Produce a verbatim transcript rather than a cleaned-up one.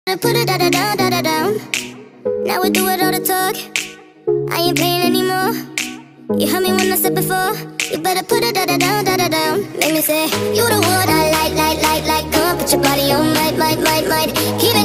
Put it da da down, da da down. Now we do it all the talk. I ain't playing anymore. You heard me when I said before. You better put it da da down, da da down. Make me say, you the one I like, like, like, like. Come on, put your body on, might, might, might, might. Keep